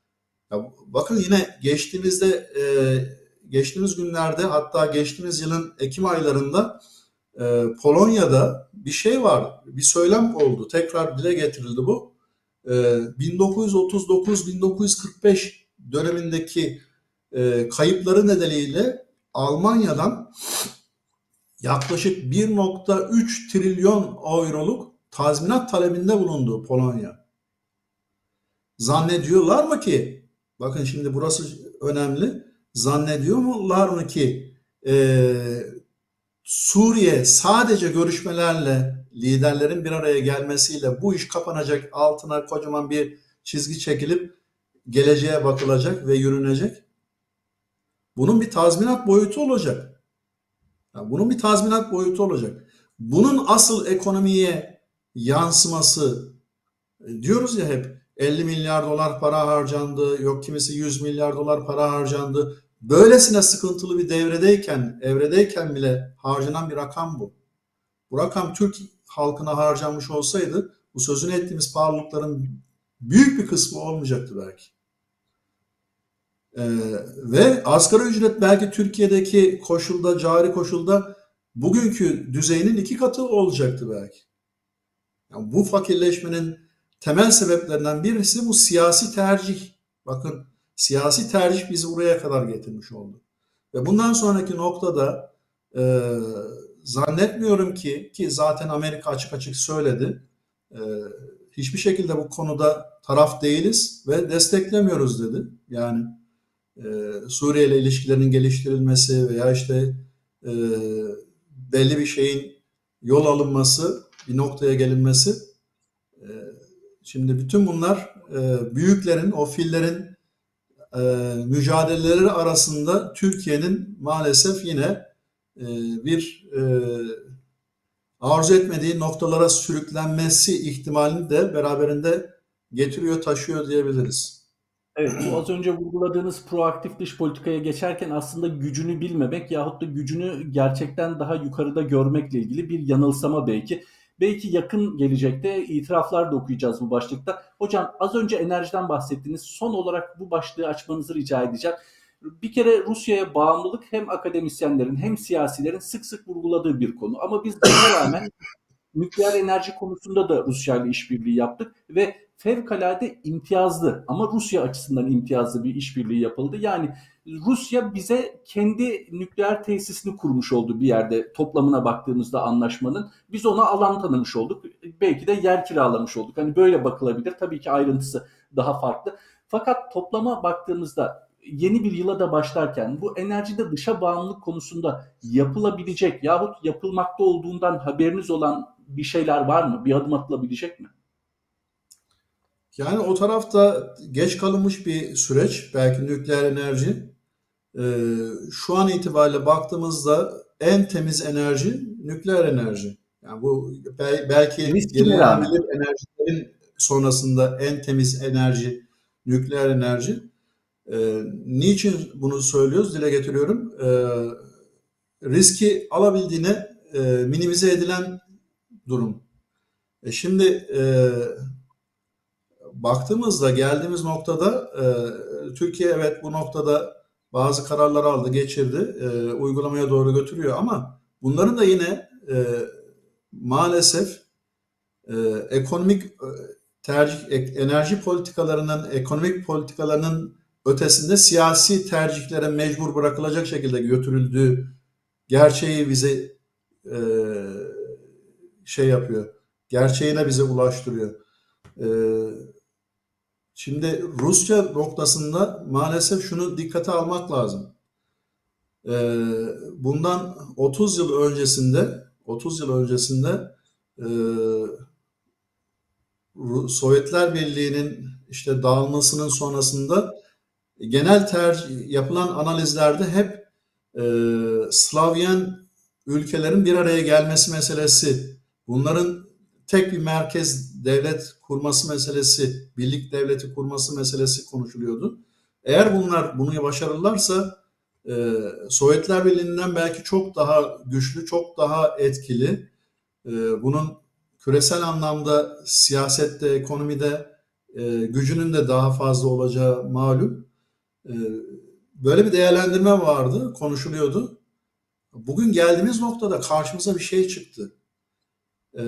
Ya bakın yine geçtiğimizde e, geçtiğimiz günlerde hatta geçtiğimiz yılın Ekim aylarında e, Polonya'da bir şey var, bir söylem oldu. Tekrar dile getirildi bu. E, bin dokuz yüz otuz dokuz bin dokuz yüz kırk beş dönemindeki e, kayıpları nedeniyle Almanya'dan yaklaşık bir nokta üç trilyon euroluk tazminat talebinde bulundu Polonya. Zannediyorlar mı ki, bakın şimdi burası önemli, zannediyorlar mı ki e, Suriye sadece görüşmelerle, liderlerin bir araya gelmesiyle bu iş kapanacak, altına kocaman bir çizgi çekilip geleceğe bakılacak ve yürünecek? Bunun bir tazminat boyutu olacak. Yani bunun bir tazminat boyutu olacak. Bunun asıl ekonomiye yansıması, diyoruz ya hep, elli milyar dolar para harcandı, yok kimisi yüz milyar dolar para harcandı. Böylesine sıkıntılı bir devredeyken, evredeyken bile harcanan bir rakam bu. Bu rakam Türk halkına harcanmış olsaydı bu sözünü ettiğimiz pahalılıkların büyük bir kısmı olmayacaktı belki. Ee, ve asgari ücret belki Türkiye'deki koşulda, cari koşulda bugünkü düzeyinin iki katı olacaktı belki. Yani bu fakirleşmenin temel sebeplerinden birisi bu siyasi tercih. Bakın, siyasi tercih bizi buraya kadar getirmiş oldu. Ve bundan sonraki noktada e, zannetmiyorum ki, ki zaten Amerika açık açık söyledi, e, hiçbir şekilde bu konuda taraf değiliz ve desteklemiyoruz dedi. Yani e, Suriye ile ilişkilerin geliştirilmesi veya işte e, belli bir şeyin yol alınması, bir noktaya gelinmesi. E, şimdi bütün bunlar e, büyüklerin, o fillerin e, mücadeleleri arasında Türkiye'nin maalesef yine e, bir e, arzu etmediği noktalara sürüklenmesi ihtimalini de beraberinde getiriyor, taşıyor diyebiliriz. Evet, bu az önce vurguladığınız proaktif dış politikaya geçerken aslında gücünü bilmemek yahut da gücünü gerçekten daha yukarıda görmekle ilgili bir yanılsama belki. Belki yakın gelecekte itiraflar da okuyacağız bu başlıkta. Hocam az önce enerjiden bahsettiniz. Son olarak bu başlığı açmanızı rica edeceğim. Bir kere Rusya'ya bağımlılık hem akademisyenlerin hem siyasilerin sık sık vurguladığı bir konu. Ama biz buna rağmen nükleer enerji konusunda da Rusya ile işbirliği yaptık ve fevkalade imtiyazlı ama Rusya açısından imtiyazlı bir işbirliği yapıldı. Yani Rusya bize kendi nükleer tesisini kurmuş oldu bir yerde, toplamına baktığımızda anlaşmanın. Biz ona alan tanımış olduk. Belki de yer kiralamış olduk. Hani böyle bakılabilir. Tabii ki ayrıntısı daha farklı. Fakat toplama baktığımızda yeni bir yıla da başlarken bu enerjide dışa bağımlılık konusunda yapılabilecek yahut yapılmakta olduğundan haberiniz olan bir şeyler var mı? Bir adım atılabilecek mi? Yani o tarafta geç kalınmış bir süreç, belki nükleer enerji. Ee, şu an itibariyle baktığımızda en temiz enerji nükleer enerji. Yani bu bel- belki Riskine rağmen. yenilenebilir enerjilerin sonrasında en temiz enerji nükleer enerji. Ee, niçin bunu söylüyoruz, dile getiriyorum? Ee, riski alabildiğine e, minimize edilen durum. E şimdi e, baktığımızda geldiğimiz noktada e, Türkiye evet bu noktada bazı kararlar aldı, geçirdi, e, uygulamaya doğru götürüyor ama bunların da yine e, maalesef e, ekonomik e, tercih, e- enerji politikalarının, ekonomik politikalarının ötesinde siyasi tercihlere mecbur bırakılacak şekilde götürüldüğü gerçeği bize e, şey yapıyor, gerçeğine bize ulaştırıyor. E, Şimdi Rusya noktasında maalesef şunu dikkate almak lazım. Ee, bundan otuz yıl öncesinde otuz yıl öncesinde e, Sovyetler Birliği'nin işte dağılmasının sonrasında genel tercih yapılan analizlerde hep e, Slavyan ülkelerin bir araya gelmesi meselesi, bunların tek bir merkez devlet kurması meselesi, birlik devleti kurması meselesi konuşuluyordu. Eğer bunlar bunu başarırlarsa e, Sovyetler Birliği'nden belki çok daha güçlü, çok daha etkili, e, bunun küresel anlamda siyasette, ekonomide e, gücünün de daha fazla olacağı malum. E, böyle bir değerlendirme vardı, konuşuluyordu. Bugün geldiğimiz noktada karşımıza bir şey çıktı. E,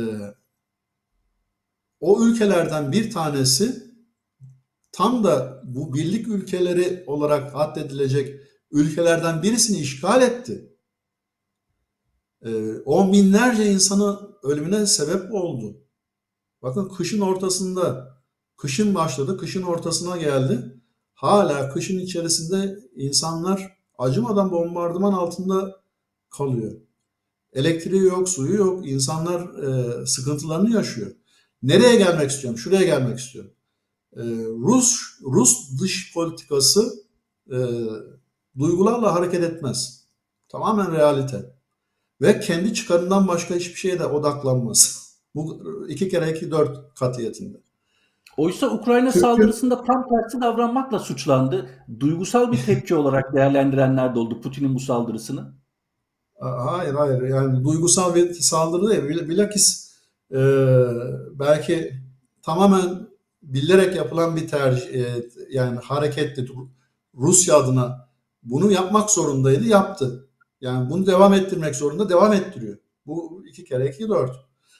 o ülkelerden bir tanesi tam da bu birlik ülkeleri olarak addedilecek ülkelerden birisini işgal etti. E, on binlerce insanın ölümüne sebep oldu. Bakın kışın ortasında, kışın başladı, kışın ortasına geldi. Hala kışın içerisinde insanlar acımadan bombardıman altında kalıyor. Elektriği yok, suyu yok. İnsanlar e, sıkıntılarını yaşıyor. Nereye gelmek istiyorum? Şuraya gelmek istiyorum. E, Rus Rus dış politikası e, duygularla hareket etmez. Tamamen realite. Ve kendi çıkarından başka hiçbir şeye de odaklanmaz. Bu iki kere iki dört katiyetinde. Oysa Ukrayna Türk'ün saldırısında tam tersi davranmakla suçlandı. Duygusal bir tepki olarak değerlendirenler de oldu Putin'in bu saldırısını. hayır hayır yani duygusal bir saldırı değil. Bil- Bilakis e, belki tamamen bilerek yapılan bir tercih e, yani hareketti. Rusya adına bunu yapmak zorundaydı, yaptı. Yani bunu devam ettirmek zorunda, devam ettiriyor. Bu iki kere iki dört.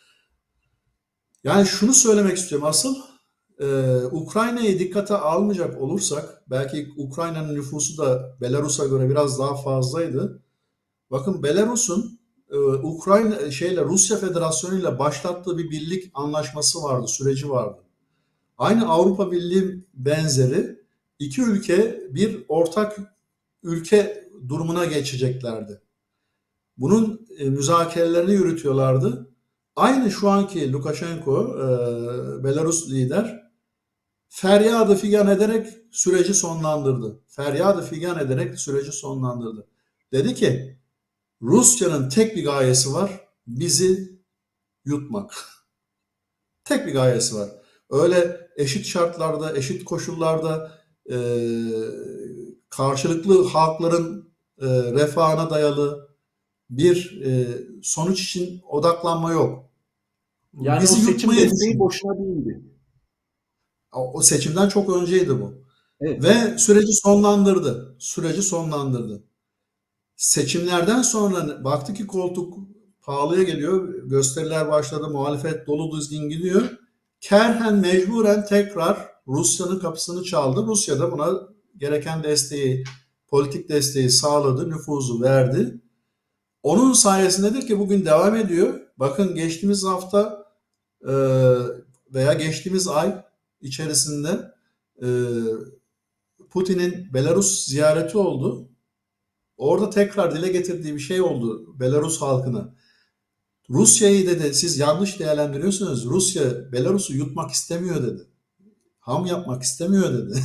Yani şunu söylemek istiyorum asıl e, Ukrayna'yı dikkate almayacak olursak belki Ukrayna'nın nüfusu da Belarus'a göre biraz daha fazlaydı. Bakın Belarus'un e, Ukrayna şeyle Rusya Federasyonu ile başlattığı bir birlik anlaşması vardı, süreci vardı. Aynı Avrupa Birliği benzeri iki ülke bir ortak ülke durumuna geçeceklerdi. Bunun e, müzakerelerini yürütüyorlardı. Aynı şu anki Lukashenko, e, Belarus lider, feryadı figan ederek süreci sonlandırdı. Feryadı figan ederek süreci sonlandırdı. Dedi ki Rusya'nın tek bir gayesi var, bizi yutmak. Tek bir gayesi var. Öyle eşit şartlarda, eşit koşullarda e, karşılıklı halkların e, refahına dayalı bir e, sonuç için odaklanma yok. Yani o Bizi seçim yutmayı desteği düşünüyor. boşuna değildi. O seçimden çok önceydi bu. Evet. Ve süreci sonlandırdı. Süreci sonlandırdı. Seçimlerden sonra baktı ki koltuk pahalıya geliyor. Gösteriler başladı. Muhalefet dolu dizgin gidiyor. Kerhen mecburen tekrar Rusya'nın kapısını çaldı. Rusya da buna gereken desteği, politik desteği sağladı, nüfuzu verdi. Onun sayesindedir ki bugün devam ediyor. Bakın geçtiğimiz hafta e, veya geçtiğimiz ay içerisinde e, Putin'in Belarus ziyareti oldu. Orada tekrar dile getirdiği bir şey oldu Belarus halkına. Rusya'yı dedi siz yanlış değerlendiriyorsunuz. Rusya Belarus'u yutmak istemiyor dedi. Ham yapmak istemiyor dedi.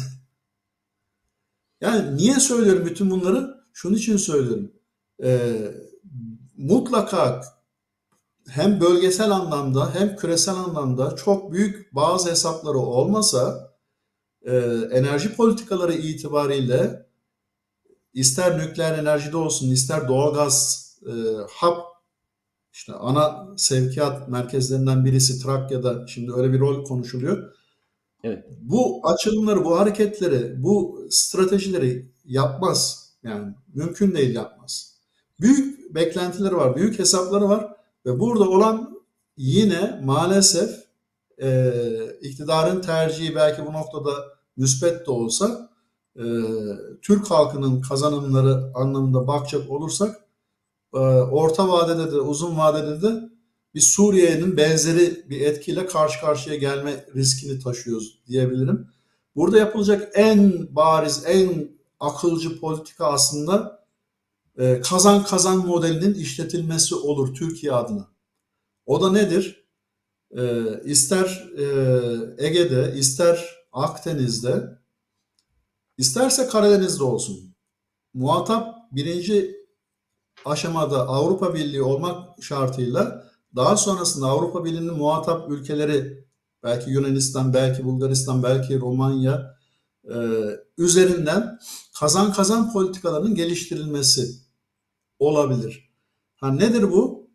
Yani niye söylüyorum bütün bunları? Şunun için söylüyorum. Ee, mutlaka hem bölgesel anlamda hem küresel anlamda çok büyük bazı hesapları olmasa e, enerji politikaları itibariyle ister nükleer enerjide olsun ister doğalgaz e, hap işte ana sevkiyat merkezlerinden birisi Trakya'da şimdi öyle bir rol konuşuluyor. Evet. Bu açılımları, bu hareketleri, bu stratejileri yapmaz. Yani mümkün değil yapmaz. Büyük beklentileri var, büyük hesapları var ve burada olan yine maalesef e, iktidarın tercihi belki bu noktada müspet de olsa e, Türk halkının kazanımları anlamında bakacak olursak e, orta vadede de uzun vadede de bir Suriye'nin benzeri bir etkiyle karşı karşıya gelme riskini taşıyoruz diyebilirim. Burada yapılacak en bariz, en akılcı politika aslında e, kazan kazan modelinin işletilmesi olur Türkiye adına. O da nedir? E, ister e, Ege'de, ister Akdeniz'de, isterse Karadeniz'de olsun. Muhatap birinci aşamada Avrupa Birliği olmak şartıyla daha sonrasında Avrupa Birliği'nin muhatap ülkeleri belki Yunanistan, belki Bulgaristan, belki Romanya e, üzerinden kazan kazan politikalarının geliştirilmesi olabilir. Ha nedir bu?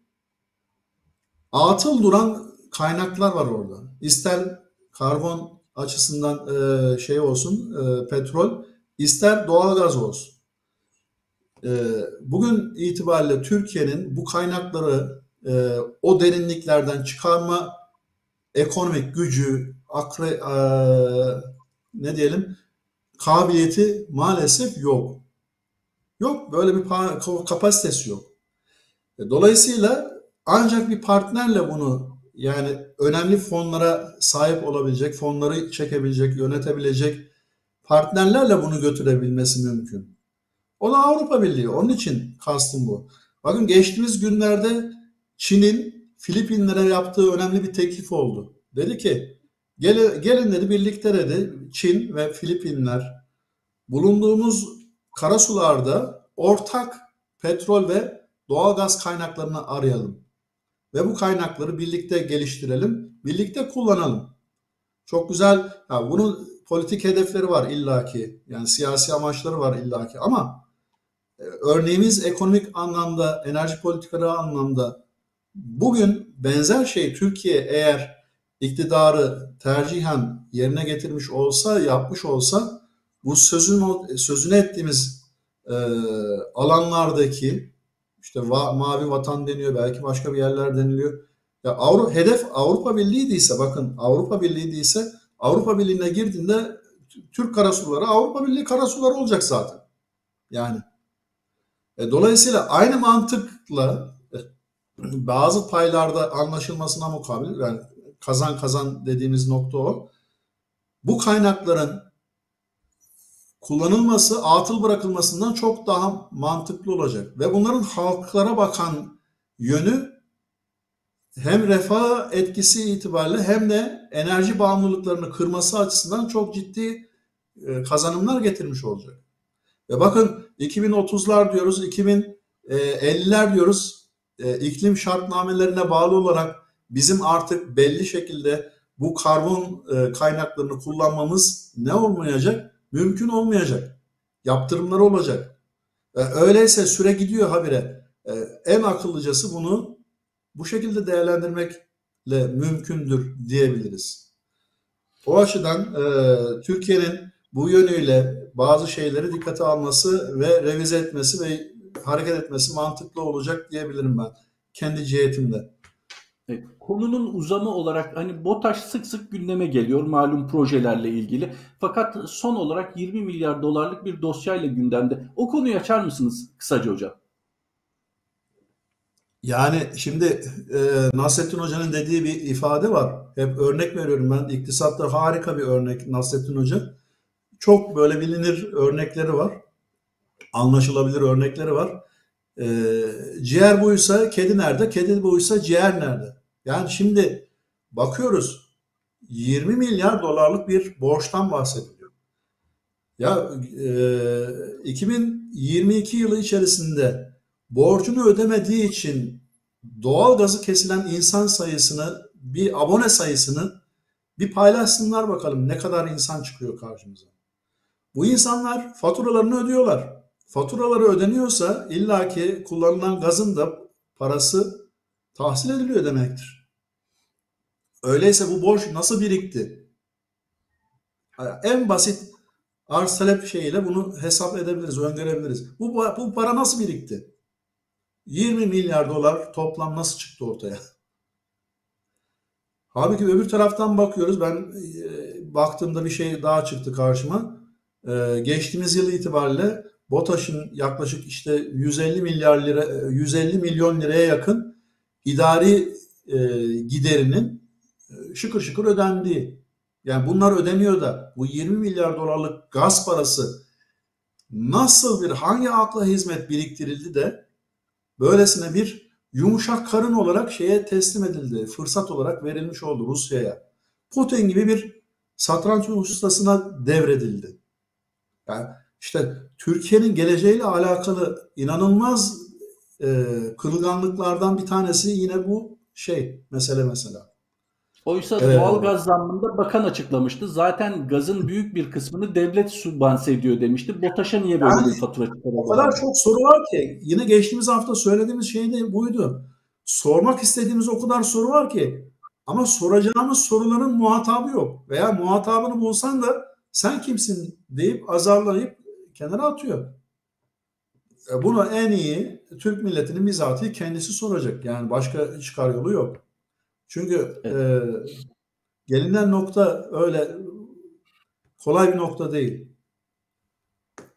Atıl duran kaynaklar var orada. İster karbon açısından e, şey olsun, e, petrol, ister doğalgaz olsun. E, bugün itibariyle Türkiye'nin bu kaynakları e, o derinliklerden çıkarma ekonomik gücü, akre, e, ne diyelim, kabiliyeti maalesef yok. Yok, böyle bir kapasitesi yok. Dolayısıyla ancak bir partnerle bunu yani önemli fonlara sahip olabilecek, fonları çekebilecek, yönetebilecek partnerlerle bunu götürebilmesi mümkün. O da Avrupa Birliği. Onun için kastım bu. Bakın geçtiğimiz günlerde Çin'in Filipinlere yaptığı önemli bir teklif oldu. Dedi ki gelin, gelin dedi birlikte dedi Çin ve Filipinler bulunduğumuz karasularda ortak petrol ve doğalgaz kaynaklarını arayalım. Ve bu kaynakları birlikte geliştirelim, birlikte kullanalım. Çok güzel, ya bunun politik hedefleri var illaki, yani siyasi amaçları var illaki ama e, örneğimiz ekonomik anlamda, enerji politikaları anlamda bugün benzer şey Türkiye eğer iktidarı tercihen yerine getirmiş olsa, yapmış olsa bu sözün sözünü ettiğimiz e, alanlardaki işte va, mavi vatan deniyor, belki başka bir yerler deniliyor. Ya Avrupa, hedef Avrupa Birliği değilse, bakın Avrupa Birliği değilse Avrupa Birliği'ne girdiğinde Türk karasuları Avrupa Birliği karasuları olacak zaten. Yani e, dolayısıyla aynı mantıkla e, bazı paylarda anlaşılmasına mukabil, yani kazan kazan dediğimiz nokta o. Bu kaynakların kullanılması atıl bırakılmasından çok daha mantıklı olacak. Ve bunların halklara bakan yönü hem refah etkisi itibariyle hem de enerji bağımlılıklarını kırması açısından çok ciddi e, kazanımlar getirmiş olacak. Ve bakın iki bin otuzlar diyoruz, iki bin elliler diyoruz. E, iklim şartnamelerine bağlı olarak bizim artık belli şekilde bu karbon e, kaynaklarını kullanmamız ne olmayacak? Mümkün olmayacak. Yaptırımları olacak. E, öyleyse süre gidiyor habire. E, en akıllıcası bunu bu şekilde değerlendirmekle mümkündür diyebiliriz. O açıdan e, Türkiye'nin bu yönüyle bazı şeyleri dikkate alması ve revize etmesi ve hareket etmesi mantıklı olacak diyebilirim ben kendi cihetimde. Evet, konunun uzamı olarak hani BOTAŞ sık sık gündeme geliyor malum projelerle ilgili. Fakat son olarak yirmi milyar dolarlık bir dosyayla gündemde. O konuyu açar mısınız kısaca hocam? Yani şimdi e, Nasrettin Hoca'nın dediği bir ifade var. Hep örnek veriyorum ben. İktisatta harika bir örnek Nasrettin Hoca. Çok böyle bilinir örnekleri var. Anlaşılabilir örnekleri var. E, ciğer buysa kedi nerede? Kedi buysa ciğer nerede? Yani şimdi bakıyoruz yirmi milyar dolarlık bir borçtan bahsediliyor. Ya e, iki bin yirmi iki yılı içerisinde borcunu ödemediği için doğal gazı kesilen insan sayısını, bir abone sayısını bir paylaşsınlar bakalım ne kadar insan çıkıyor karşımıza. Bu insanlar faturalarını ödüyorlar. Faturaları ödeniyorsa illaki kullanılan gazın da parası tahsil ediliyor demektir. Öyleyse bu borç nasıl birikti? En basit arz talep şeyiyle bunu hesap edebiliriz, öngörebiliriz. Bu, bu para nasıl birikti? yirmi milyar dolar toplam nasıl çıktı ortaya? Halbuki öbür taraftan bakıyoruz. Ben e, baktığımda bir şey daha çıktı karşıma. E, geçtiğimiz yıl itibariyle BOTAŞ'ın yaklaşık işte yüz elli milyar lira, yüz elli milyon liraya yakın idari e, giderinin e, şıkır şıkır ödendiği. Yani bunlar ödeniyor da bu yirmi milyar dolarlık gaz parası nasıl bir hangi akla hizmet biriktirildi de böylesine bir yumuşak karın olarak şeye teslim edildi. Fırsat olarak verilmiş oldu Rusya'ya. Putin gibi bir satranç ustasına devredildi. Yani işte Türkiye'nin geleceğiyle alakalı inanılmaz e, kırılganlıklardan bir tanesi yine bu şey mesele mesela. Oysa doğal E, gaz zammında bakan açıklamıştı. Zaten gazın büyük bir kısmını devlet sübvanse ediyor demişti. BOTAŞ'a niye böyle bir yani fatura o çıkarıldı kadar hala? çok soru var ki yine geçtiğimiz hafta söylediğimiz şey de buydu. Sormak istediğimiz o kadar soru var ki ama soracağımız soruların muhatabı yok. Veya muhatabını bulsan da sen kimsin deyip azarlayıp kenara atıyor. E, Bunu en iyi Türk milletinin bizatihi kendisi soracak. Yani başka çıkar yolu yok. Çünkü e, Evet. gelinen nokta öyle kolay bir nokta değil.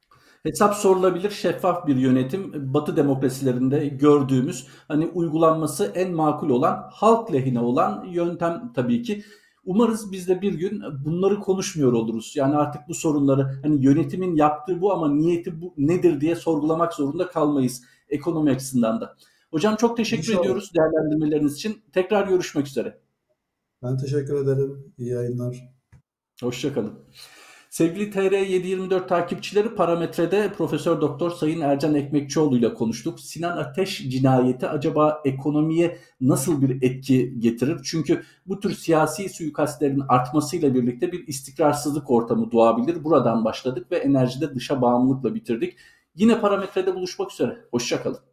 Hesap sorulabilir, şeffaf bir yönetim, Batı demokrasilerinde gördüğümüz, hani uygulanması en makul olan, halk lehine olan yöntem tabii ki. Umarız biz de bir gün bunları konuşmuyor oluruz. Yani artık bu sorunları, hani yönetimin yaptığı bu ama niyeti bu nedir diye sorgulamak zorunda kalmayız ekonomi açısından da. Hocam çok teşekkür İnşallah. ediyoruz değerlendirmeleriniz için. Tekrar görüşmek üzere. Ben teşekkür ederim. İyi yayınlar. Hoşça kalın. Sevgili T R yedi yirmi dört takipçileri, Parametre'de Profesör Doktor Sayın Ercan Ekmekçioğlu ile konuştuk. Sinan Ateş cinayeti acaba ekonomiye nasıl bir etki getirir? Çünkü bu tür siyasi suikastlerin artmasıyla birlikte bir istikrarsızlık ortamı doğabilir. Buradan başladık ve enerjide dışa bağımlılıkla bitirdik. Yine Parametre'de buluşmak üzere. Hoşça kalın.